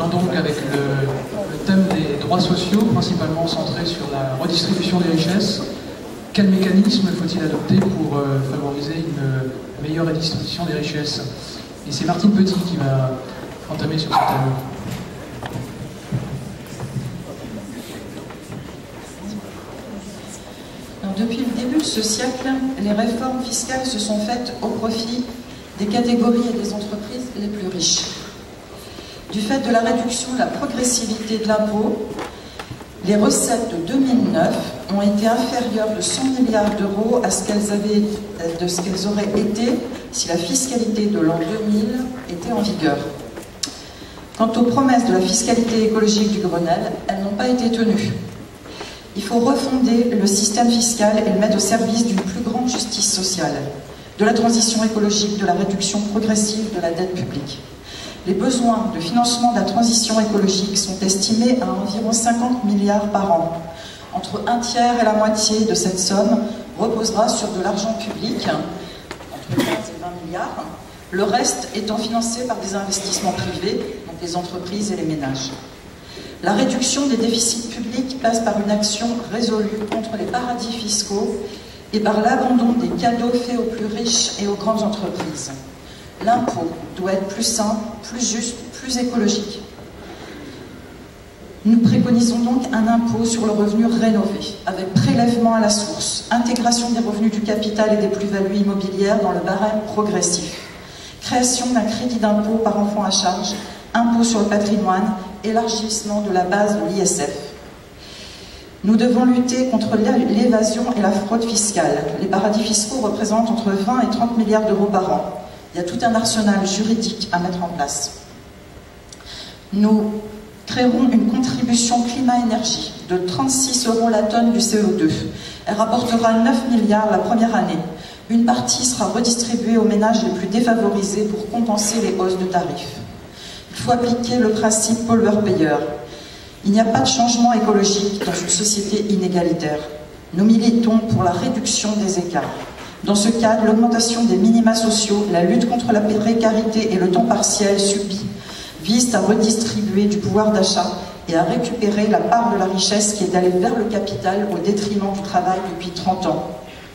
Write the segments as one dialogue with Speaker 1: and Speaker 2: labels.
Speaker 1: Continuons donc avec le thème des droits sociaux, principalement centré sur la redistribution des richesses. Quel mécanisme faut-il adopter pour favoriser une meilleure redistribution des richesses? Et c'est Martine Petit qui va entamer sur ce thème.
Speaker 2: Depuis le début de ce siècle, les réformes fiscales se sont faites au profit des catégories et des entreprises les plus riches. Du fait de la réduction de la progressivité de l'impôt, les recettes de 2009 ont été inférieures de 100 milliards d'euros à ce qu'elles auraient été si la fiscalité de l'an 2000 était en vigueur. Quant aux promesses de la fiscalité écologique du Grenelle, elles n'ont pas été tenues. Il faut refonder le système fiscal et le mettre au service d'une plus grande justice sociale, de la transition écologique, de la réduction progressive de la dette publique. Les besoins de financement de la transition écologique sont estimés à environ 50 milliards par an. Entre un tiers et la moitié de cette somme reposera sur de l'argent public, entre 15 et 20 milliards, le reste étant financé par des investissements privés, donc les entreprises et les ménages. La réduction des déficits publics passe par une action résolue contre les paradis fiscaux et par l'abandon des cadeaux faits aux plus riches et aux grandes entreprises. L'impôt doit être plus simple, plus juste, plus écologique. Nous préconisons donc un impôt sur le revenu rénové, avec prélèvement à la source, intégration des revenus du capital et des plus-values immobilières dans le barème progressif, création d'un crédit d'impôt par enfant à charge, impôt sur le patrimoine, élargissement de la base de l'ISF. Nous devons lutter contre l'évasion et la fraude fiscale. Les paradis fiscaux représentent entre 20 et 30 milliards d'euros par an. Il y a tout un arsenal juridique à mettre en place. Nous créerons une contribution climat-énergie de 36 € la tonne du CO2. Elle rapportera 9 milliards la première année. Une partie sera redistribuée aux ménages les plus défavorisés pour compenser les hausses de tarifs. Il faut appliquer le principe pollueur-payeur. Il n'y a pas de changement écologique dans une société inégalitaire. Nous militons pour la réduction des écarts. Dans ce cadre, l'augmentation des minima sociaux, la lutte contre la précarité et le temps partiel subi visent à redistribuer du pouvoir d'achat et à récupérer la part de la richesse qui est allée vers le capital au détriment du travail depuis 30 ans.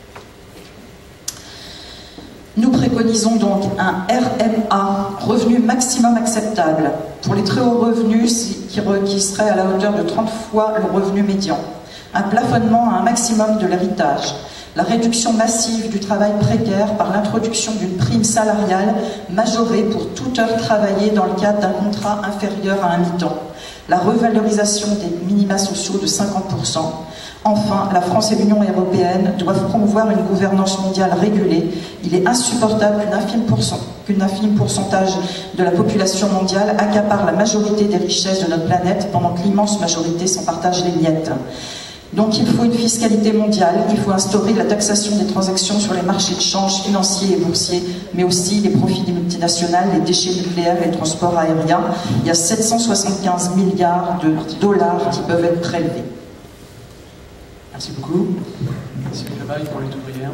Speaker 2: Nous préconisons donc un RMA, revenu maximum acceptable, pour les très hauts revenus qui seraient à la hauteur de 30 fois le revenu médian, un plafonnement à un maximum de l'héritage, la réduction massive du travail précaire par l'introduction d'une prime salariale majorée pour toute heure travaillée dans le cadre d'un contrat inférieur à un mi-temps, la revalorisation des minima sociaux de 50%. Enfin, la France et l'Union européenne doivent promouvoir une gouvernance mondiale régulée. Il est insupportable qu'un infime pourcentage de la population mondiale accapare la majorité des richesses de notre planète pendant que l'immense majorité s'en partage les miettes. Donc il faut une fiscalité mondiale, il faut instaurer la taxation des transactions sur les marchés de change financiers et boursiers, mais aussi les profits des multinationales, les déchets nucléaires et les transports aériens. Il y a 775 milliards de dollars qui peuvent être prélevés.
Speaker 1: Merci beaucoup. Cyril Lebaille pour Lutte ouvrière.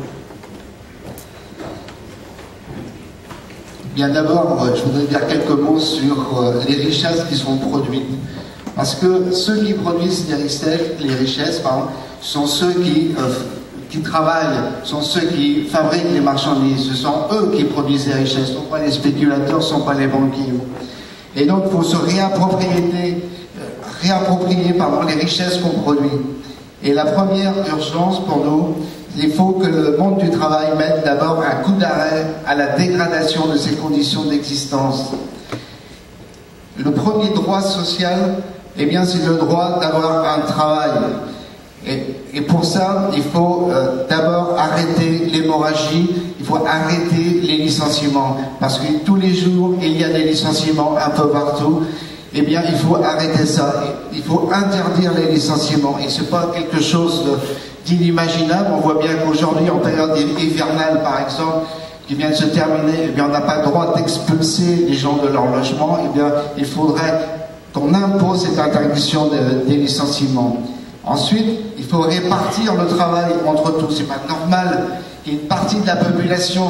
Speaker 3: Bien d'abord, je voudrais dire quelques mots sur les richesses qui sont produites. Parce que ceux qui produisent les richesses, sont ceux qui travaillent, sont ceux qui fabriquent les marchandises. Ce sont eux qui produisent les richesses, ce ne sont pas les spéculateurs, ce ne sont pas les banquiers. Et donc, il faut se réapproprier les richesses qu'on produit. Et la première urgence pour nous, il faut que le monde du travail mette d'abord un coup d'arrêt à la dégradation de ses conditions d'existence. Le premier droit social, eh bien, c'est le droit d'avoir un travail. Et pour ça, il faut d'abord arrêter l'hémorragie, il faut arrêter les licenciements. Parce que tous les jours, il y a des licenciements un peu partout. Eh bien, il faut arrêter ça. Il faut interdire les licenciements. Et ce n'est pas quelque chose d'inimaginable. On voit bien qu'aujourd'hui, en période hivernale, par exemple, qui vient de se terminer, eh bien, on n'a pas le droit d'expulser les gens de leur logement. Eh bien, il faudrait qu'on impose cette interdiction des licenciements. Ensuite, il faut répartir le travail entre tous. C'est pas normal qu'il y ait une partie de la population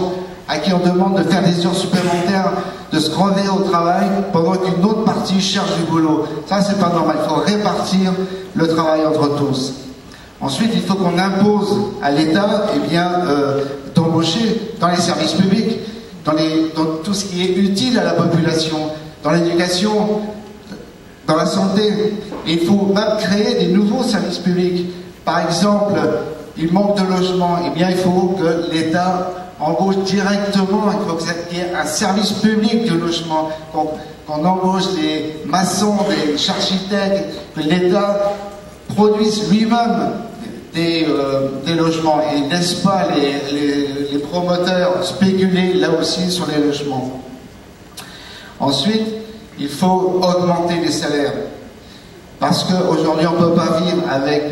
Speaker 3: à qui on demande de faire des heures supplémentaires, de se crever au travail, pendant qu'une autre partie cherche du boulot. Ça, c'est pas normal. Il faut répartir le travail entre tous. Ensuite, il faut qu'on impose à l'État d'embaucher dans les services publics, dans tout ce qui est utile à la population, dans l'éducation, dans la santé. Et il faut même créer des nouveaux services publics. Par exemple, il manque de logements, eh bien il faut que l'État embauche directement, il faut qu'il y ait un service public de logement, qu'on embauche des maçons, des architectes, que l'État produise lui-même des logements et ne laisse pas les promoteurs spéculer là aussi sur les logements. Ensuite, il faut augmenter les salaires. Parce qu'aujourd'hui, on ne peut pas vivre avec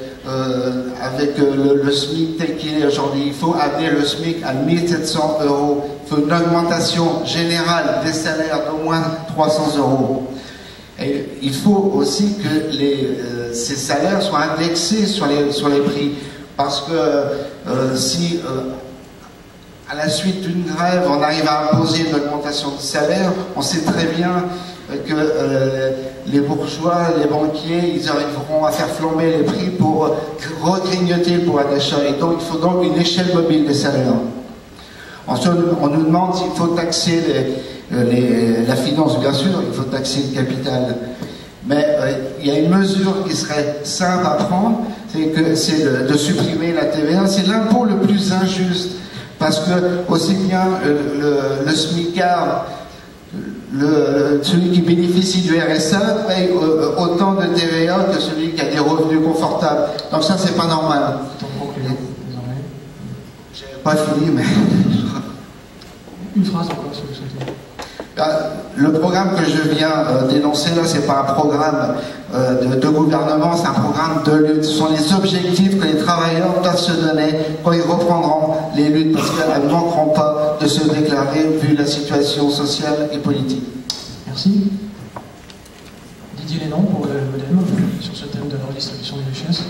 Speaker 3: le SMIC tel qu'il est aujourd'hui. Il faut amener le SMIC à 1700 €. Il faut une augmentation générale des salaires d'au moins 300 €. Et il faut aussi que ces salaires soient indexés sur les prix. Parce que si à la suite d'une grève, on arrive à imposer une augmentation de salaire, on sait très bien que les bourgeois, les banquiers, ils arriveront à faire flamber les prix pour regrignoter le pouvoir d'achat. Et donc, il faut donc une échelle mobile des salaires. Ensuite, on nous demande s'il faut taxer la finance, bien sûr, il faut taxer le capital. Mais il y a une mesure qui serait simple à prendre, c'est de supprimer la TVA. C'est l'impôt le plus injuste, parce que aussi bien le SMICard, celui qui bénéficie du RSA paye autant de TVA que celui qui a des revenus confortables. Donc ça, c'est pas normal. J'ai pas fini, mais...
Speaker 1: Une phrase encore, si vous souhaitez.
Speaker 3: Le programme que je viens d'énoncer là, c'est pas un programme de gouvernement, c'est un programme de lutte. Ce sont les objectifs que les travailleurs doivent se donner quand ils reprendront les luttes, parce qu'elles ne manqueront pas de se déclarer vu la situation sociale et politique.
Speaker 1: Merci. Didier Lénon pour le MoDem sur ce thème de la redistribution des richesses.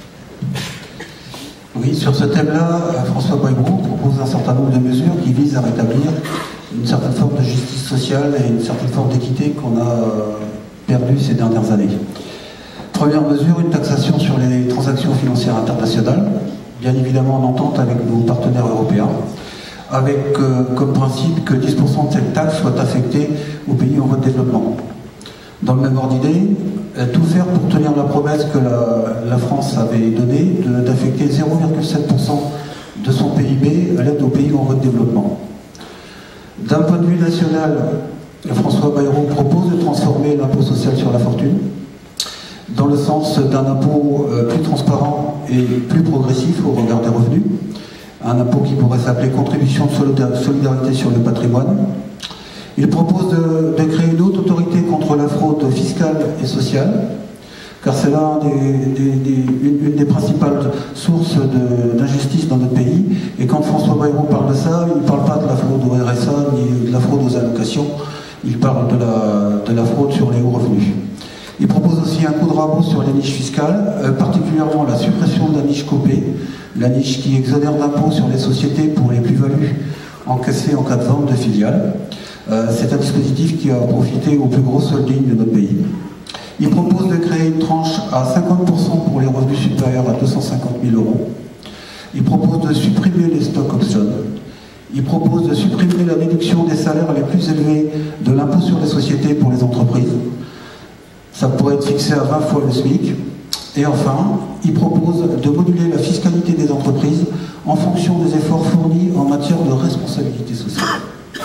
Speaker 4: Oui, sur ce thème-là, François Bayrou propose un certain nombre de mesures qui visent à rétablir une certaine forme de justice sociale et une certaine forme d'équité qu'on a perdue ces dernières années. Première mesure, une taxation sur les transactions financières internationales, bien évidemment en entente avec nos partenaires européens, avec comme principe que 10% de cette taxe soit affectée aux pays en voie de développement. Dans le même ordre d'idée, tout faire pour tenir la promesse que la France avait donnée d'affecter 0,7% de son PIB à l'aide aux pays en voie de développement. D'un point de vue national, François Bayrou propose de transformer l'impôt social sur la fortune dans le sens d'un impôt plus transparent et plus progressif au regard des revenus, un impôt qui pourrait s'appeler contribution de solidarité sur le patrimoine. Il propose de créer une haute autorité contre la fraude fiscale et sociale, car c'est là une des principales sources d'injustice dans notre pays. Et quand François Bayrou parle de ça, il ne parle pas de la fraude au RSA ni de la fraude aux allocations, il parle de la fraude sur les hauts revenus. Il propose aussi un coup de rabot sur les niches fiscales, particulièrement la suppression de la niche Copé, la niche qui exonère d'impôts sur les sociétés pour les plus-values encaissées en cas de vente de filiales. C'est un dispositif qui a profité aux plus grosses holdings de notre pays. Il propose de créer une tranche à 50% pour les revenus supérieurs à 250 000 €. Il propose de supprimer les stock options. Il propose de supprimer la déduction des salaires les plus élevés de l'impôt sur les sociétés pour les entreprises. Ça pourrait être fixé à 20 fois le SMIC. Et enfin, il propose de moduler la fiscalité des entreprises en fonction des efforts fournis en matière de responsabilité sociale.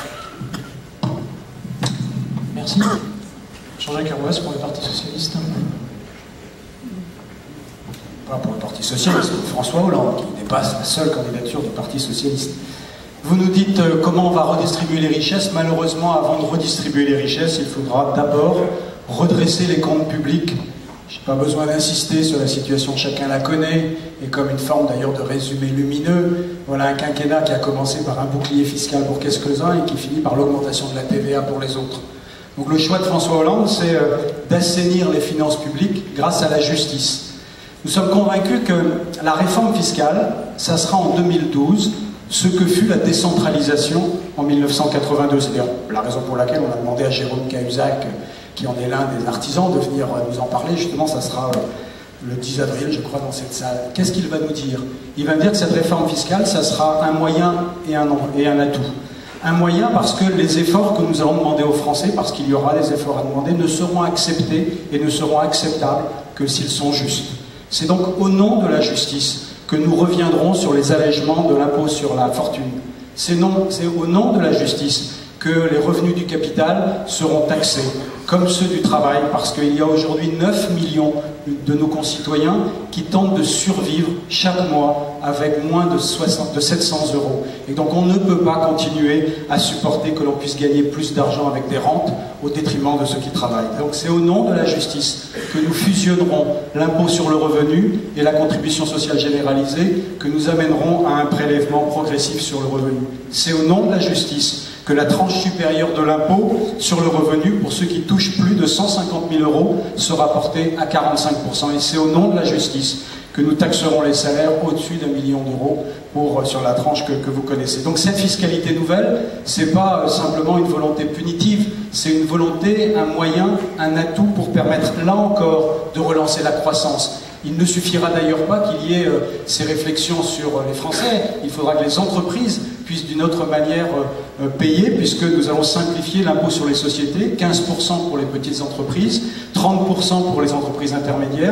Speaker 1: Merci. Jean-Jacques Hervois pour le Parti Socialiste.
Speaker 5: Pas pour le Parti Socialiste, François Hollande, qui n'est pas la seule candidature du Parti Socialiste. Vous nous dites comment on va redistribuer les richesses. Malheureusement, avant de redistribuer les richesses, il faudra d'abord redresser les comptes publics. Je n'ai pas besoin d'insister sur la situation, chacun la connaît, et comme une forme d'ailleurs de résumé lumineux, voilà un quinquennat qui a commencé par un bouclier fiscal pour quelques-uns et qui finit par l'augmentation de la TVA pour les autres. Donc le choix de François Hollande, c'est d'assainir les finances publiques grâce à la justice. Nous sommes convaincus que la réforme fiscale, ça sera en 2012, ce que fut la décentralisation en 1982. C'est d'ailleurs la raison pour laquelle on a demandé à Jérôme Cahuzac, qui en est l'un des artisans, de venir nous en parler. Justement, ça sera le 10 avril, je crois, dans cette salle. Qu'est-ce qu'il va nous dire? Il va nous dire que cette réforme fiscale, ça sera un moyen et un atout. Un moyen parce que les efforts que nous allons demander aux Français, parce qu'il y aura des efforts à demander, ne seront acceptés et ne seront acceptables que s'ils sont justes. C'est donc au nom de la justice que nous reviendrons sur les allègements de l'impôt sur la fortune. C'est au nom de la justice que les revenus du capital seront taxés, comme ceux du travail, parce qu'il y a aujourd'hui 9 millions de nos concitoyens qui tentent de survivre chaque mois avec moins de 700 euros. Et donc on ne peut pas continuer à supporter que l'on puisse gagner plus d'argent avec des rentes au détriment de ceux qui travaillent. Donc c'est au nom de la justice que nous fusionnerons l'impôt sur le revenu et la contribution sociale généralisée, que nous amènerons à un prélèvement progressif sur le revenu. C'est au nom de la justice que la tranche supérieure de l'impôt sur le revenu, pour ceux qui touchent plus de 150 000 euros, sera portée à 45%. Et c'est au nom de la justice que nous taxerons les salaires au-dessus d'1 million d'euros sur la tranche que vous connaissez. Donc cette fiscalité nouvelle, c'est pas simplement une volonté punitive, c'est une volonté, un moyen, un atout pour permettre, là encore, de relancer la croissance. Il ne suffira d'ailleurs pas qu'il y ait ces réflexions sur les Français. Il faudra que les entreprises puissent d'une autre manière payer, puisque nous allons simplifier l'impôt sur les sociétés, 15% pour les petites entreprises, 30% pour les entreprises intermédiaires,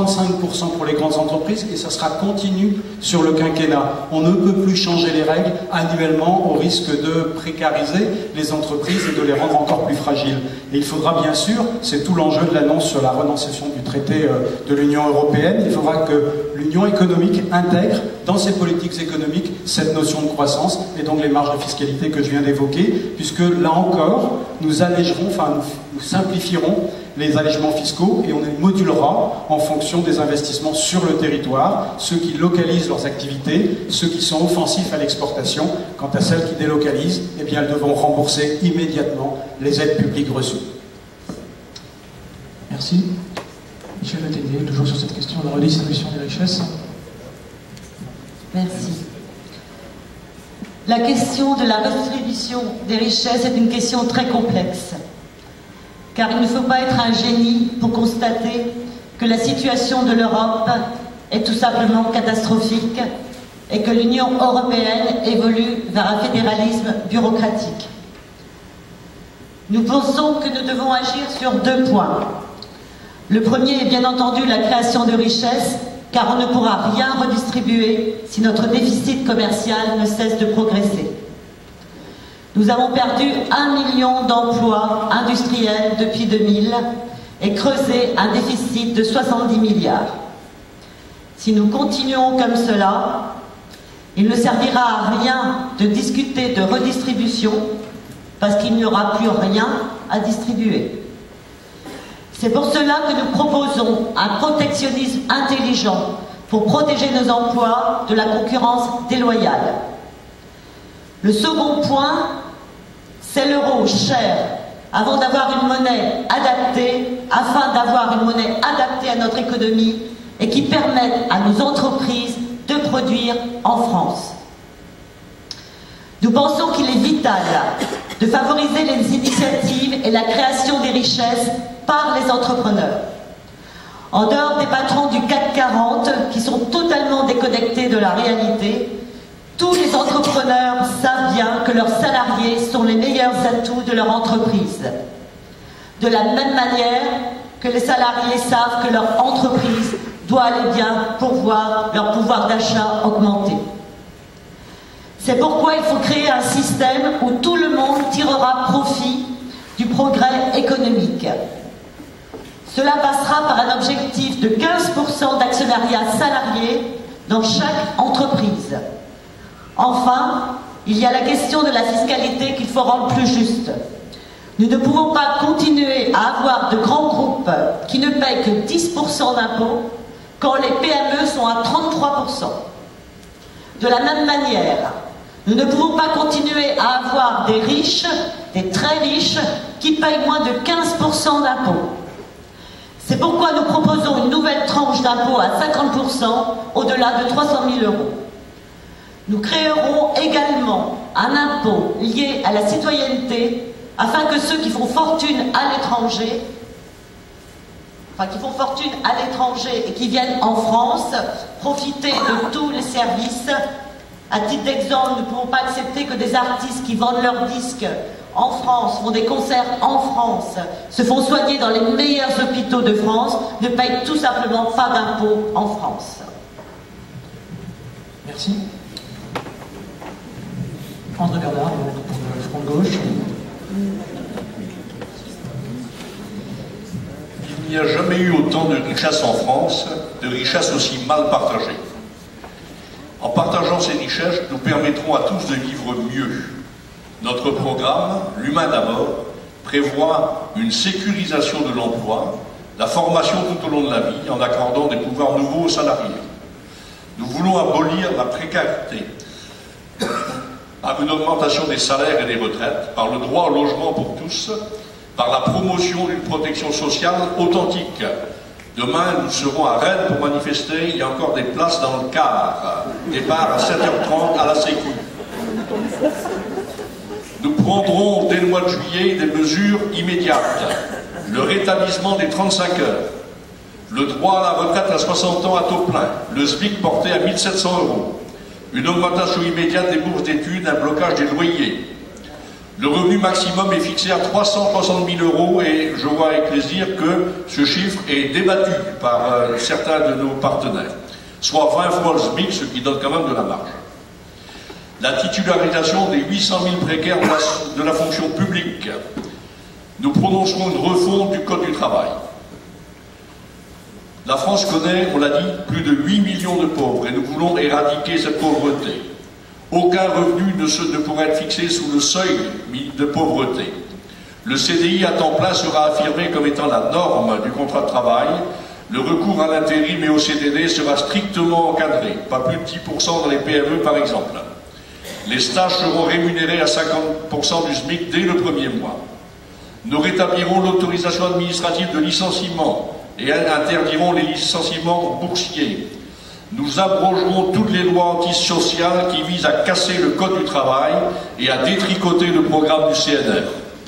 Speaker 5: 35% pour les grandes entreprises, et ça sera continu sur le quinquennat. On ne peut plus changer les règles annuellement au risque de précariser les entreprises et de les rendre encore plus fragiles. Et il faudra bien sûr, c'est tout l'enjeu de l'annonce sur la renonciation du traité de l'Union européenne, il faudra que l'Union économique intègre dans ses politiques économiques cette notion de croissance et donc les marges de fiscalité que je viens d'évoquer, puisque là encore, nous allégerons, nous simplifierons les allègements fiscaux et on les modulera en fonction des investissements sur le territoire, ceux qui localisent leurs activités, ceux qui sont offensifs à l'exportation. Quant à celles qui délocalisent, eh bien, elles devront rembourser immédiatement les aides publiques reçues.
Speaker 1: Merci. Michel Letellier, toujours sur cette question de la redistribution des richesses.
Speaker 6: Merci. La question de la redistribution des richesses est une question très complexe, car il ne faut pas être un génie pour constater que la situation de l'Europe est tout simplement catastrophique et que l'Union européenne évolue vers un fédéralisme bureaucratique. Nous pensons que nous devons agir sur 2 points. Le premier est bien entendu la création de richesses, car on ne pourra rien redistribuer si notre déficit commercial ne cesse de progresser. Nous avons perdu 1 million d'emplois industriels depuis 2000 et creusé un déficit de 70 milliards. Si nous continuons comme cela, il ne servira à rien de discuter de redistribution parce qu'il n'y aura plus rien à distribuer. C'est pour cela que nous proposons un protectionnisme intelligent pour protéger nos emplois de la concurrence déloyale. Le second point, c'est l'euro cher, avant d'avoir une monnaie adaptée, afin d'avoir une monnaie adaptée à notre économie et qui permette à nos entreprises de produire en France. Nous pensons qu'il est vital de favoriser les initiatives et la création des richesses par les entrepreneurs. En dehors des patrons du CAC 40 qui sont totalement déconnectés de la réalité, tous les entrepreneurs savent bien que leurs salariés sont les meilleurs atouts de leur entreprise. De la même manière que les salariés savent que leur entreprise doit aller bien pour voir leur pouvoir d'achat augmenter. C'est pourquoi il faut créer un système où tout le monde tirera profit du progrès économique. Cela passera par un objectif de 15% d'actionnariat salarié dans chaque entreprise. Enfin, il y a la question de la fiscalité qu'il faut rendre plus juste. Nous ne pouvons pas continuer à avoir de grands groupes qui ne paient que 10% d'impôts quand les PME sont à 33%. De la même manière, nous ne pouvons pas continuer à avoir des riches, des très riches, qui payent moins de 15% d'impôts. C'est pourquoi nous proposons une nouvelle tranche d'impôt à 50% au-delà de 300 000 euros. Nous créerons également un impôt lié à la citoyenneté afin que ceux qui font fortune à l'étranger, et qui viennent en France profiter de tous les services. À titre d'exemple, nous ne pouvons pas accepter que des artistes qui vendent leurs disques en France, font des concerts en France, se font soigner dans les meilleurs hôpitaux de France, ne payent tout simplement pas d'impôts en France.
Speaker 1: Merci. André Bernard, pour le Front de Gauche.
Speaker 7: Il n'y a jamais eu autant de richesses en France, de richesses aussi mal partagées. En partageant ces richesses, nous permettrons à tous de vivre mieux. Notre programme, l'Humain d'abord, prévoit une sécurisation de l'emploi, la formation tout au long de la vie, en accordant des pouvoirs nouveaux aux salariés. Nous voulons abolir la précarité par une augmentation des salaires et des retraites, par le droit au logement pour tous, par la promotion d'une protection sociale authentique. Demain, nous serons à Rennes pour manifester. Il y a encore des places dans le car. Départ à 7h30 à la Sécu. Nous prendrons dès le mois de juillet des mesures immédiates. Le rétablissement des 35 heures. Le droit à la retraite à 60 ans à taux plein. Le SMIC porté à 1 700 €. Une augmentation immédiate des bourses d'études, un blocage des loyers. Le revenu maximum est fixé à 360 000 € et je vois avec plaisir que ce chiffre est débattu par certains de nos partenaires, soit 20 fois le SMIC, ce qui donne quand même de la marge. La titularisation des 800 000 précaires de la fonction publique. Nous prononcerons une refonte du Code du travail. La France connaît, on l'a dit, plus de 8 millions de pauvres et nous voulons éradiquer cette pauvreté. Aucun revenu ne pourra être fixé sous le seuil de pauvreté. Le CDI à temps plein sera affirmé comme étant la norme du contrat de travail. Le recours à l'intérim et au CDD sera strictement encadré, pas plus de 10% dans les PME par exemple. Les stages seront rémunérés à 50% du SMIC dès le premier mois. Nous rétablirons l'autorisation administrative de licenciement et interdirons les licenciements boursiers. Nous abrogerons toutes les lois antisociales qui visent à casser le Code du travail et à détricoter le programme du CNR.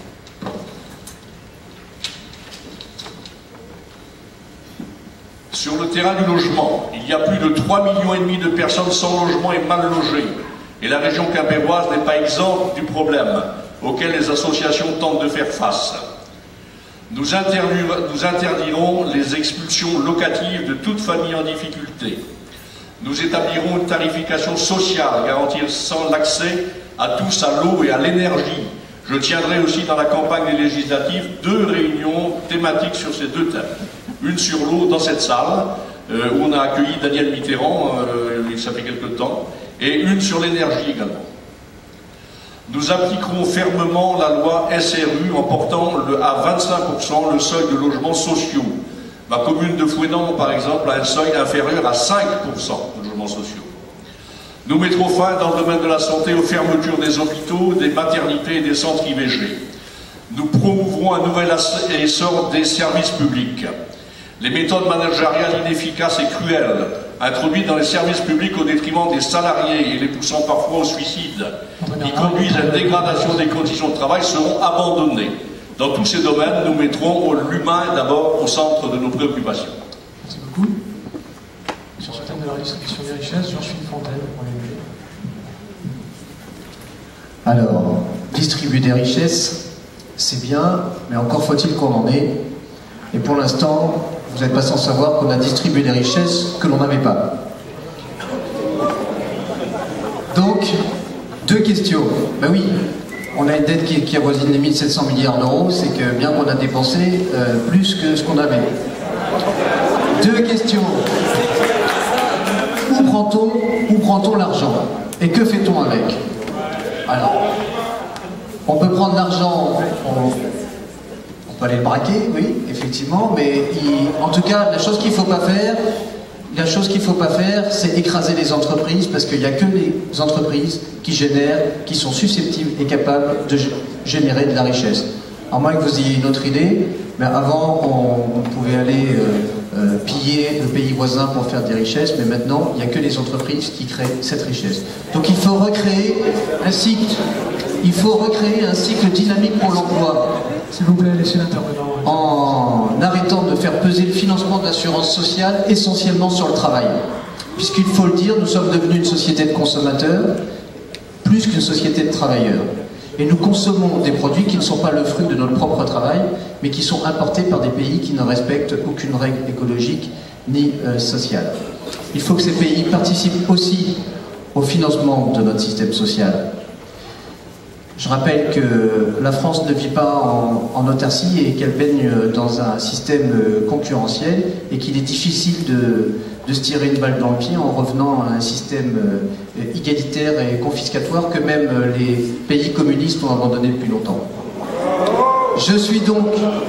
Speaker 7: Sur le terrain du logement, il y a plus de 3,5 millions de personnes sans logement et mal logées. Et la région quimbéroise n'est pas exempte du problème auquel les associations tentent de faire face. Nous interdirons les expulsions locatives de toute famille en difficulté. Nous établirons une tarification sociale garantissant l'accès à tous à l'eau et à l'énergie. Je tiendrai aussi dans la campagne des législatives 2 réunions thématiques sur ces 2 thèmes. Une sur l'eau dans cette salle, où on a accueilli Daniel Mitterrand, ça fait quelque temps, et une sur l'énergie également. Nous appliquerons fermement la loi SRU en portant à 25% le seuil de logements sociaux. Ma commune de Fouesnant, par exemple, a un seuil inférieur à 5% de logements sociaux. Nous mettrons fin, dans le domaine de la santé, aux fermetures des hôpitaux, des maternités et des centres IVG. Nous promouvrons un nouvel essor des services publics. Les méthodes managériales inefficaces et cruelles, introduites dans les services publics au détriment des salariés et les poussant parfois au suicide, qui conduisent à une dégradation des conditions de travail, seront abandonnées. Dans tous ces domaines, nous mettrons l'humain d'abord au centre de nos préoccupations.
Speaker 1: Merci beaucoup. Sur ce thème de la redistribution des richesses, Jean-Philippe Fontaine.
Speaker 8: Alors, distribuer des richesses, c'est bien, mais encore faut-il qu'on en ait. Et pour l'instant, vous n'êtes pas sans savoir qu'on a distribué des richesses que l'on n'avait pas. Donc, 2 questions. Ben oui, on a une dette qui avoisine les 1 700 milliards d'euros, c'est que bien qu'on a dépensé plus que ce qu'on avait. 2 questions. Où prend-on l'argent? Et que fait-on avec? Alors, on peut prendre l'argent, on peut aller le braquer, oui, effectivement, mais en tout cas, la chose qu'il ne faut pas faire, c'est écraser les entreprises, parce qu'il n'y a que les entreprises qui sont susceptibles et capables de générer de la richesse. À moins que vous ayez une autre idée, mais avant, on pouvait aller piller le pays voisin pour faire des richesses, mais maintenant, il n'y a que les entreprises qui créent cette richesse. Donc il faut recréer un cycle, dynamique pour l'emploi.
Speaker 1: S'il vous plaît, laissez l'intervenant.
Speaker 8: En arrêtant de faire peser le financement de l'assurance sociale essentiellement sur le travail. Puisqu'il faut le dire, nous sommes devenus une société de consommateurs, plus qu'une société de travailleurs. Et nous consommons des produits qui ne sont pas le fruit de notre propre travail, mais qui sont importés par des pays qui ne respectent aucune règle écologique ni sociale. Il faut que ces pays participent aussi au financement de notre système social. Je rappelle que la France ne vit pas en autarcie et qu'elle baigne dans un système concurrentiel et qu'il est difficile de se tirer une balle dans le pied en revenant à un système égalitaire et confiscatoire que même les pays communistes ont abandonné depuis longtemps. Je suis donc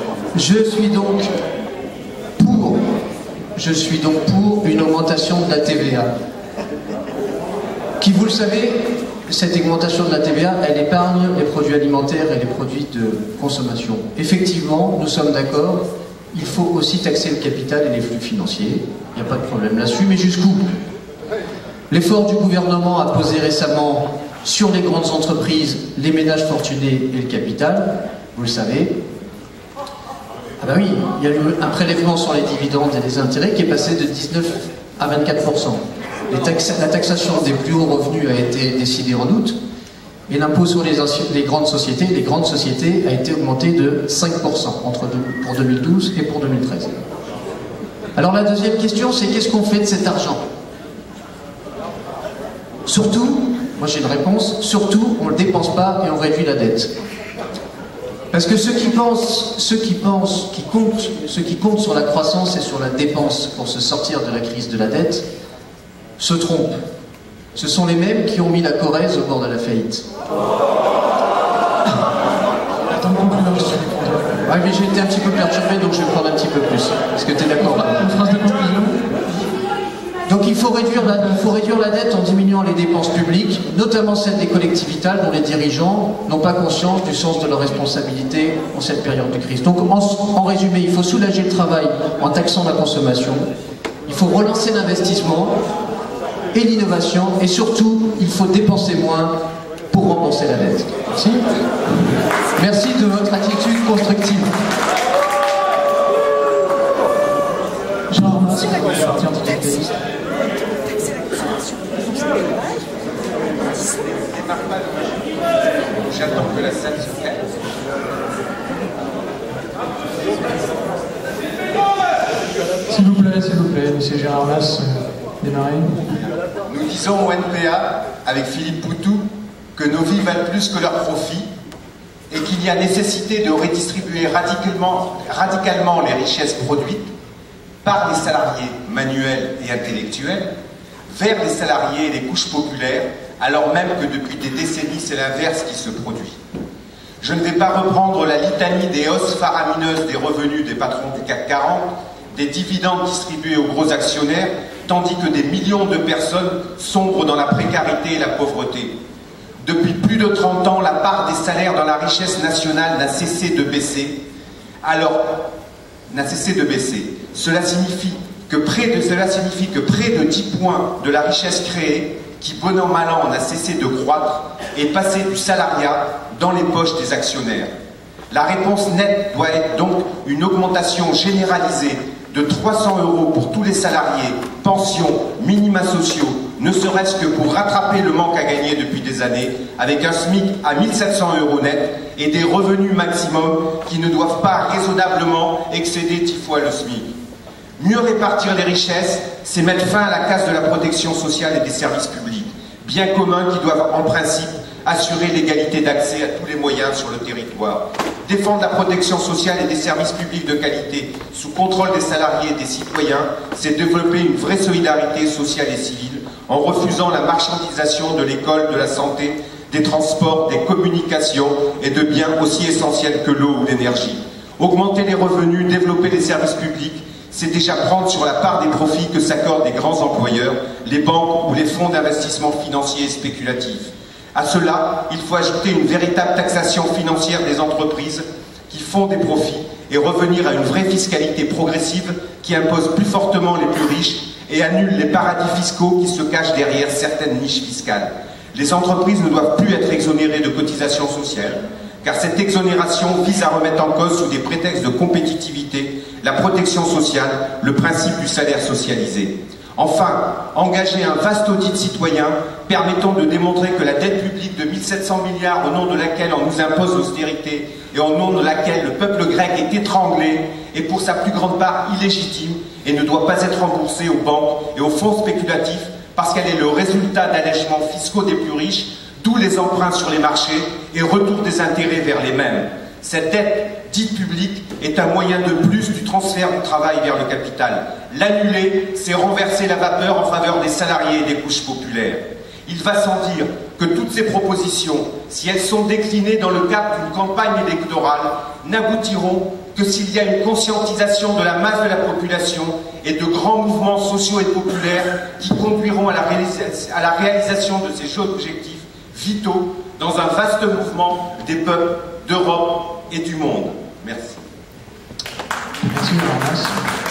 Speaker 8: pour une augmentation de la TVA qui, vous le savez, cette augmentation de la TVA, elle épargne les produits alimentaires et les produits de consommation. Effectivement, nous sommes d'accord, il faut aussi taxer le capital et les flux financiers. Il n'y a pas de problème là-dessus, mais jusqu'où? L'effort du gouvernement a posé récemment sur les grandes entreprises, les ménages fortunés et le capital, vous le savez. Ah ben oui, il y a eu un prélèvement sur les dividendes et les intérêts qui est passé de 19 à 24%. La taxation des plus hauts revenus a été décidée en août et l'impôt sur les grandes sociétés a été augmenté de 5% pour 2012 et pour 2013. Alors la deuxième question, c'est qu'est-ce qu'on fait de cet argent? Surtout, moi j'ai une réponse, surtout on ne le dépense pas et on réduit la dette. Parce que ceux qui comptent sur la croissance et sur la dépense pour se sortir de la crise de la dette, se trompent. Ce sont les mêmes qui ont mis la Corrèze au bord de la faillite. Ouais, mais j'ai été un petit peu perturbé, donc je vais prendre un petit peu plus. Est-ce que tu es d'accord?
Speaker 1: Une phrase de conclusion.
Speaker 8: Donc il faut réduire la dette en diminuant les dépenses publiques, notamment celles des collectivités dont les dirigeants n'ont pas conscience du sens de leur responsabilité en cette période de crise. Donc en résumé, il faut soulager le travail en taxant la consommation, il faut relancer l'investissement et l'innovation, et surtout, il faut dépenser moins pour rembourser la dette. Merci. Merci de votre attitude constructive.
Speaker 9: J'attends que la salle se calme.
Speaker 1: S'il vous plaît, monsieur Gérard Masse, démarrez.
Speaker 9: Nous disons au NPA, avec Philippe Poutou, que nos vies valent plus que leurs profits et qu'il y a nécessité de redistribuer radicalement les richesses produites par les salariés manuels et intellectuels vers les salariés et les couches populaires, alors même que depuis des décennies, c'est l'inverse qui se produit. Je ne vais pas reprendre la litanie des hausses faramineuses des revenus des patrons du CAC 40, des dividendes distribués aux gros actionnaires, tandis que des millions de personnes sombrent dans la précarité et la pauvreté. Depuis plus de 30 ans, la part des salaires dans la richesse nationale n'a cessé de baisser. Cela signifie que près de 10 points de la richesse créée, qui bon an mal an n'a cessé de croître, est passé du salariat dans les poches des actionnaires. La réponse nette doit être donc une augmentation généralisée de 300 € pour tous les salariés, pensions, minima sociaux, ne serait-ce que pour rattraper le manque à gagner depuis des années, avec un SMIC à 1 700 € net et des revenus maximum qui ne doivent pas raisonnablement excéder 10 fois le SMIC. Mieux répartir les richesses, c'est mettre fin à la casse de la protection sociale et des services publics, biens communs qui doivent en principe assurer l'égalité d'accès à tous les moyens sur le territoire. Défendre la protection sociale et des services publics de qualité sous contrôle des salariés et des citoyens, c'est développer une vraie solidarité sociale et civile en refusant la marchandisation de l'école, de la santé, des transports, des communications et de biens aussi essentiels que l'eau ou l'énergie. Augmenter les revenus, développer les services publics, c'est déjà prendre sur la part des profits que s'accordent les grands employeurs, les banques ou les fonds d'investissement financiers et spéculatifs. À cela, il faut ajouter une véritable taxation financière des entreprises qui font des profits et revenir à une vraie fiscalité progressive qui impose plus fortement les plus riches et annule les paradis fiscaux qui se cachent derrière certaines niches fiscales. Les entreprises ne doivent plus être exonérées de cotisations sociales, car cette exonération vise à remettre en cause sous des prétextes de compétitivité la protection sociale, le principe du salaire socialisé. Enfin, engager un vaste audit citoyen permettant de démontrer que la dette publique de 1700 milliards au nom de laquelle on nous impose l'austérité et au nom de laquelle le peuple grec est étranglé est pour sa plus grande part illégitime et ne doit pas être remboursée aux banques et aux fonds spéculatifs parce qu'elle est le résultat d'allègements fiscaux des plus riches, d'où les emprunts sur les marchés et retour des intérêts vers les mêmes. Cette dette dite publique est un moyen de plus du transfert du travail vers le capital. L'annuler, c'est renverser la vapeur en faveur des salariés et des couches populaires. Il va sans dire que toutes ces propositions, si elles sont déclinées dans le cadre d'une campagne électorale, n'aboutiront que s'il y a une conscientisation de la masse de la population et de grands mouvements sociaux et populaires qui conduiront à la réalisation de ces objectifs vitaux dans un vaste mouvement des peuples d'Europe et du monde. Merci.
Speaker 1: Merci, Laurence.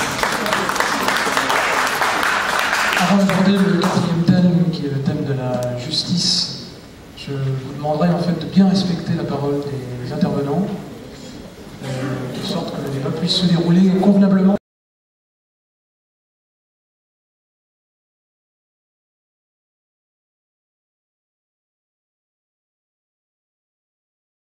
Speaker 1: Avant d'aborder le quatrième thème, qui est le thème de la justice, je vous demanderai en fait de bien respecter la parole des intervenants, de sorte que le débat puisse se dérouler convenablement.